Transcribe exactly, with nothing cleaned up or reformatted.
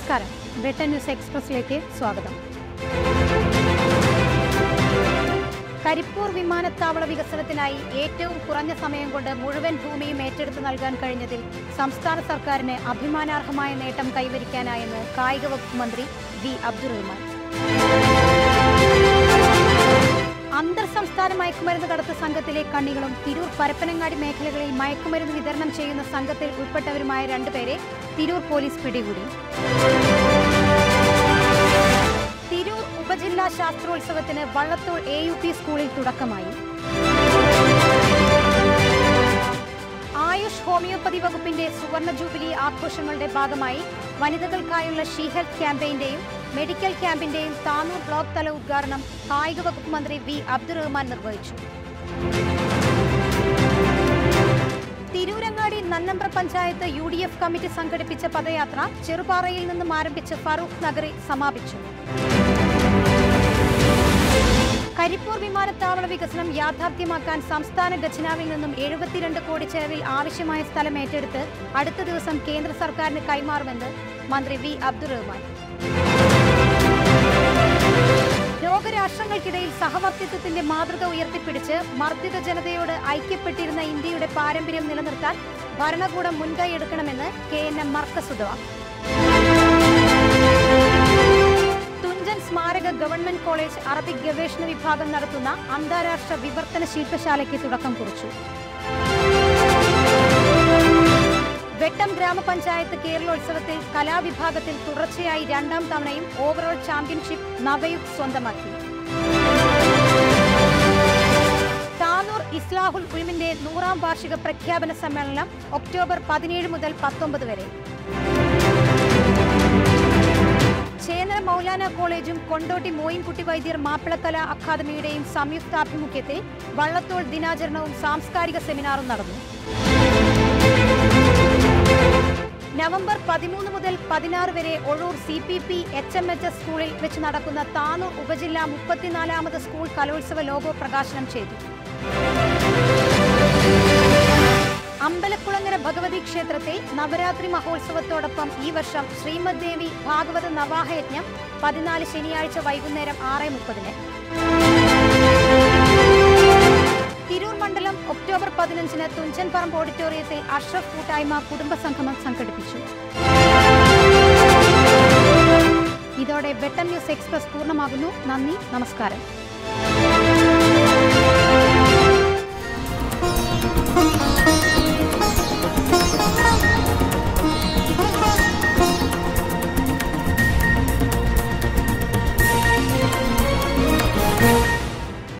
നമസ്കാരം. വെട്ടൻ ന്യൂസ് എക്സ്പ്രസിലേക്ക് സ്വാഗതം. കരിപ്പൂർ വിമാനത്താവള വികസനത്തിനായി ഏറ്റവും കുറഞ്ഞ സമയം കൊണ്ട് മുഴുവൻ ഭൂമിയും ഏറ്റെടുത്ത് നൽകാൻ കഴിഞ്ഞതിൽ സംസ്ഥാന സർക്കാരിന് അഭിമാനാർഹമായ നേട്ടം കൈവരിക്കാനായെന്ന് കായിക വകുപ്പ് മന്ത്രി വി അബ്ദുറഹ്മാൻ. അന്തർ സംസ്ഥാന മയക്കുമരുന്ന് കടത്ത് സംഘത്തിലെ കണ്ണികളും തിരൂർ പരപ്പനങ്ങാടി മേഖലകളിൽ മയക്കുമരുന്ന് വിതരണം ചെയ്യുന്ന സംഘത്തിൽ ഉൾപ്പെട്ടവരുമായ രണ്ടുപേരെ തിരൂർ പോലീസ് പിടികൂടി. തിരൂർ ഉപജില്ലാ ശാസ്ത്രോത്സവത്തിന് വള്ളത്തോൾ എ യു പി സ്കൂളിൽ തുടക്കമായി. ആയുഷ് ഹോമിയോപ്പതി വകുപ്പിന്റെ സുവർണ ജൂബിലി ആഘോഷങ്ങളുടെ ഭാഗമായി വനിതകൾക്കായുള്ള ഷീ ഹെൽത്ത് ക്യാമ്പയിന്റെയും മെഡിക്കൽ ക്യാമ്പിന്റെയും താനൂർ ബ്ലോക്ക് തല ഉദ്ഘാടനം കായിക വകുപ്പ് മന്ത്രി വി അബ്ദുറഹ്മാൻ നിർവഹിച്ചു. Tirurangadi Nannambra panchayat U D F committee സംഘടിപ്പിച്ച പദയാത്ര ചെറുപാറയിൽ നിന്നും ആരംഭിച്ച് ഫറൂഖ് നഗറിൽ സമാപിച്ചു. കരിപ്പൂർ വിമാനത്താവള വികസനം യാഥാർത്ഥ്യമാക്കാൻ സംസ്ഥാന ഖജനാവിൽ നിന്നും എഴുപത്തിരണ്ട് കോടി ചെലവിൽ ആവശ്യമായ സ്ഥലം ഏറ്റെടുത്ത് അടുത്ത ദിവസം കേന്ദ്ര സർക്കാരിന് കൈമാറുമെന്ന് മന്ത്രി വി അബ്ദുറഹ്മാൻ. ലോകരാഷ്ട്രങ്ങൾക്കിടയിൽ സഹവർത്തിത്വത്തിന്റെ മാതൃക ഉയർത്തിപ്പിടിച്ച് മർദ്ദിത ജനതയോട് ഐക്യപ്പെട്ടിരുന്ന ഇന്ത്യയുടെ പാരമ്പര്യം നിലനിർത്താൻ ഭരണകൂടം മുൻകൈയെടുക്കണമെന്ന് K N M Markazudawa. Thunchan സ്മാരക ഗവൺമെന്റ് കോളേജ് അറബിക് ഗവേഷണ വിഭാഗം നടത്തുന്ന അന്താരാഷ്ട്ര വിവർത്തന ശില്പശാലയ്ക്ക് തുടക്കം കുറിച്ചു. വെട്ടം ഗ്രാമപഞ്ചായത്ത് കേരളോത്സവത്തിൽ കലാവിഭാഗത്തിൽ തുടർച്ചയായി രണ്ടാം തവണയും ഓവറോൾ ചാമ്പ്യൻഷിപ്പ് നവയുഗ് സ്വന്തമാക്കി. താനൂർ ഇസ്ലാഹുൽ ഉൽമിന്റെ നൂറാം വാർഷിക പ്രഖ്യാപന സമ്മേളനം ഒക്ടോബർ പതിനേഴ് മുതൽ പത്തൊമ്പത് വരെ. ചേന്നര മൗലാന കോളേജും കൊണ്ടോട്ടി മോയിൻകുട്ടി വൈദ്യർ മാപ്പിളക്കല അക്കാദമിയുടെയും സംയുക്താഭിമുഖ്യത്തിൽ വള്ളത്തോൾ ദിനാചരണവും സാംസ്കാരിക സെമിനാറും നടന്നു. നവംബർ പതിമൂന്ന് മുതൽ പതിനാറ് വരെ Ozhur C P P H M H S സ്കൂളിൽ വെച്ച് നടക്കുന്ന താനൂർ ഉപജില്ല മുപ്പത്തിനാലാമത് സ്കൂൾ കലോത്സവ ലോഗോ പ്രകാശനം ചെയ്തു. അമ്പലക്കുളങ്ങര ഭഗവതി ക്ഷേത്രത്തിൽ നവരാത്രി മഹോത്സവത്തോടൊപ്പം ഈ വർഷം ശ്രീമദ് ദേവി ഭാഗവത നവാഹയജ്ഞം പതിനാല് ശനിയാഴ്ച വൈകുന്നേരം ആറ് മുപ്പതിന്. തിരൂർ മണ്ഡലം ഒക്ടോബർ പതിനഞ്ചിന് തുഞ്ചൻ പറമ്പ് ഓഡിറ്റോറിയത്തിൽ അഷ്റഫ് കൂട്ടായ്മ കുടുംബസംഗമം സംഘടിപ്പിച്ചു. ഇതോടെ വെട്ടൻ ന്യൂസ് എക്സ്പ്രസ് പൂർണ്ണമാകുന്നു. നന്ദി, നമസ്കാരം.